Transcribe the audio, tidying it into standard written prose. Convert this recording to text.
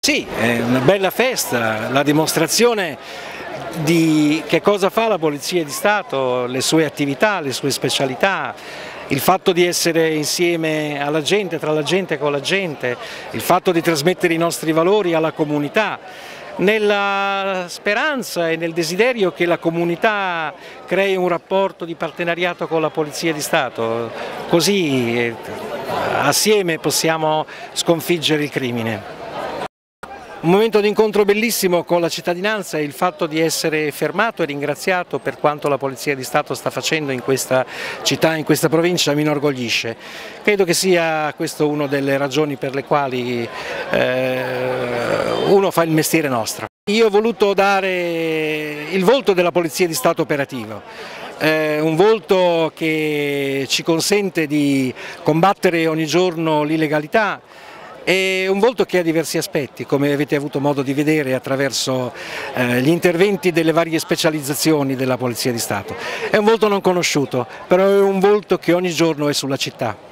Sì, è una bella festa, la dimostrazione di che cosa fa la Polizia di Stato, le sue attività, le sue specialità, il fatto di essere insieme alla gente, tra la gente e con la gente, il fatto di trasmettere i nostri valori alla comunità, nella speranza e nel desiderio che la comunità crei un rapporto di partenariato con la Polizia di Stato, così assieme possiamo sconfiggere il crimine. Un momento di incontro bellissimo con la cittadinanza e il fatto di essere fermato e ringraziato per quanto la Polizia di Stato sta facendo in questa città, in questa provincia, mi inorgoglisce. Credo che sia questa una delle ragioni per le quali uno fa il mestiere nostro. Io ho voluto dare il volto della Polizia di Stato operativa. Un volto che ci consente di combattere ogni giorno l'illegalità. È un volto che ha diversi aspetti, come avete avuto modo di vedere attraverso gli interventi delle varie specializzazioni della Polizia di Stato. È un volto non conosciuto, però è un volto che ogni giorno è sulla città.